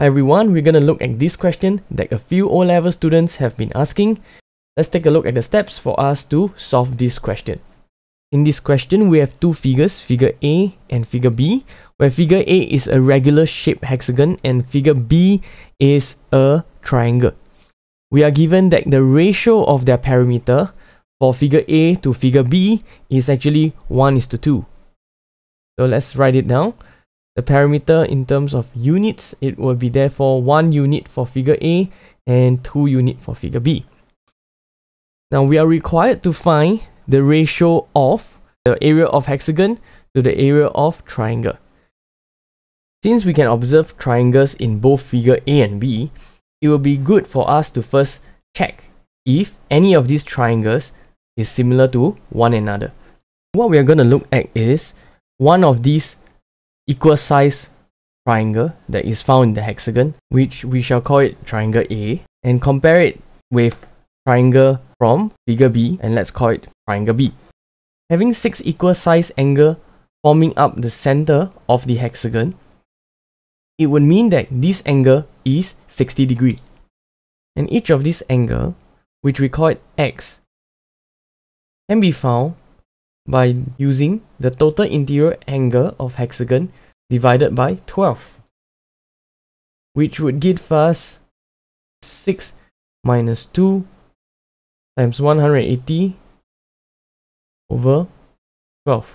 Hi everyone, we're going to look at this question that a few O-level students have been asking. Let's take a look at the steps for us to solve this question. In this question, we have two figures, figure A and figure B, where figure A is a regular shaped hexagon and figure B is a triangle. We are given that the ratio of their perimeter for figure A to figure B is actually 1:2. So let's write it down. The perimeter in terms of units, it will be therefore 1 unit for figure A and 2 units for figure B. Now we are required to find the ratio of the area of hexagon to the area of triangle. Since we can observe triangles in both figure A and B, it will be good for us to first check if any of these triangles is similar to one another. What we are going to look at is one of these equal size triangle that is found in the hexagon, which we shall call it triangle A, and compare it with triangle from figure B, and let's call it triangle B. Having 6 equal size angles forming up the center of the hexagon, it would mean that this angle is 60 degrees. And each of these angles, which we call it X, can be found by using the total interior angle of hexagon divided by 12, which would give us 6 minus 2 times 180 over 12,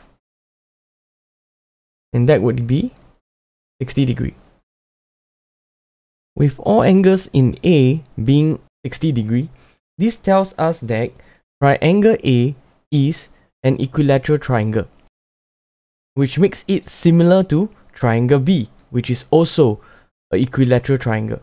and that would be 60 degrees. With all angles in A being 60 degrees, this tells us that triangle A is an equilateral triangle, which makes it similar to triangle B, which is also an equilateral triangle.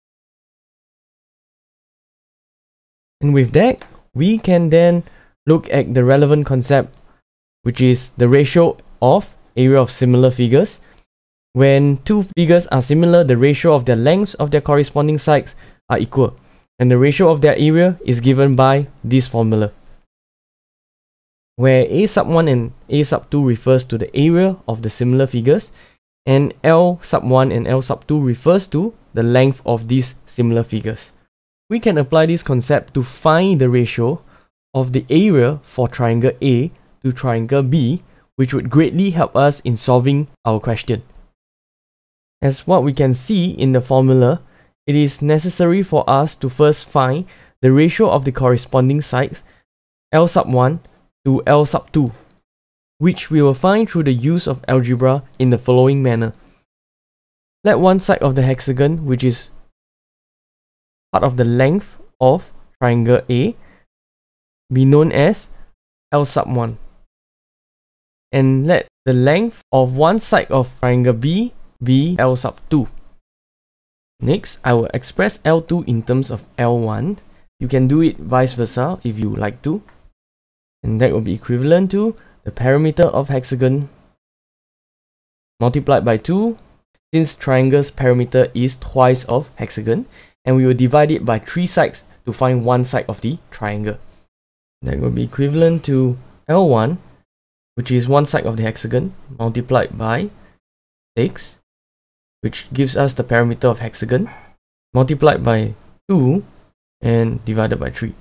And with that, we can then look at the relevant concept, which is the ratio of area of similar figures. When two figures are similar, the ratio of their lengths of their corresponding sides are equal, and the ratio of their area is given by this formula, where A sub 1 and A sub 2 refers to the area of the similar figures, and L sub 1 and L sub 2 refers to the length of these similar figures. We can apply this concept to find the ratio of the area for triangle A to triangle B, which would greatly help us in solving our question. As what we can see in the formula, it is necessary for us to first find the ratio of the corresponding sides L sub 1 to L sub 2, which we will find through the use of algebra in the following manner. Let one side of the hexagon, which is part of the length of triangle A, be known as L sub 1, and let the length of one side of triangle B be L sub 2. Next, I will express L2 in terms of L1. You can do it vice versa if you like to. And that will be equivalent to the perimeter of hexagon multiplied by 2, since triangle's perimeter is twice of hexagon, and we will divide it by 3 sides to find one side of the triangle. That will be equivalent to L1, which is one side of the hexagon, multiplied by 6, which gives us the perimeter of hexagon, multiplied by 2 and divided by 3.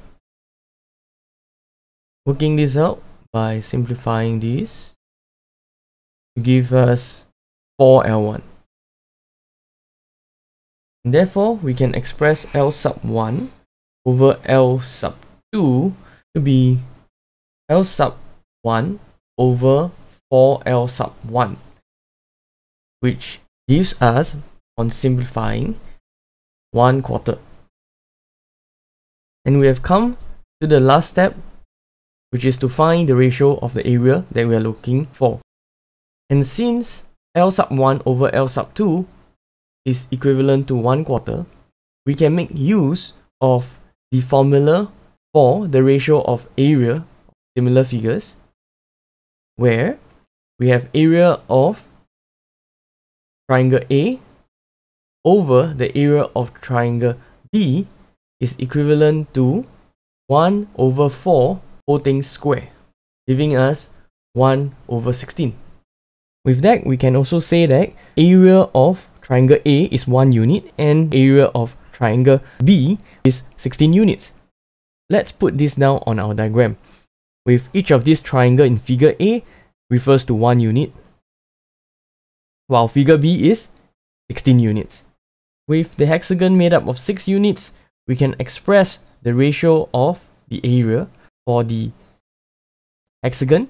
Working this out by simplifying this, give us 4L1. And therefore, we can express L sub 1 over L sub 2 to be L sub 1 over 4L sub 1, which gives us, on simplifying, 1/4. And we have come to the last step, which is to find the ratio of the area that we are looking for. And since L sub 1 over L sub 2 is equivalent to 1/4, we can make use of the formula for the ratio of area of similar figures, where we have area of triangle A over the area of triangle B is equivalent to 1 over 4 whole thing square, giving us 1 over 16. With that, we can also say that area of triangle A is 1 unit and area of triangle B is 16 units. Let's put this down on our diagram. With each of these triangles in figure A refers to 1 unit, while figure B is 16 units. With the hexagon made up of 6 units, we can express the ratio of the area for the hexagon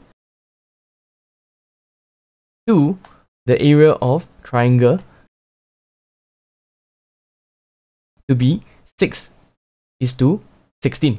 to the area of triangle to be 6:16.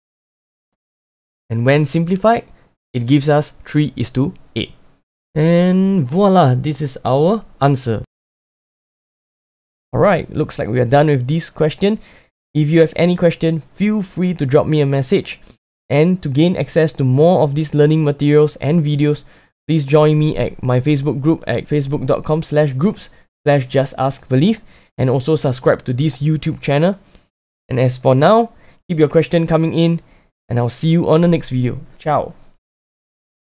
And when simplified, it gives us 3:8. And voila, this is our answer. Alright, looks like we are done with this question. If you have any question, feel free to drop me a message. And to gain access to more of these learning materials and videos, please join me at my Facebook group at facebook.com/groups/justaskberleaf, and also subscribe to this YouTube channel. And as for now, keep your question coming in, and I'll see you on the next video. Ciao!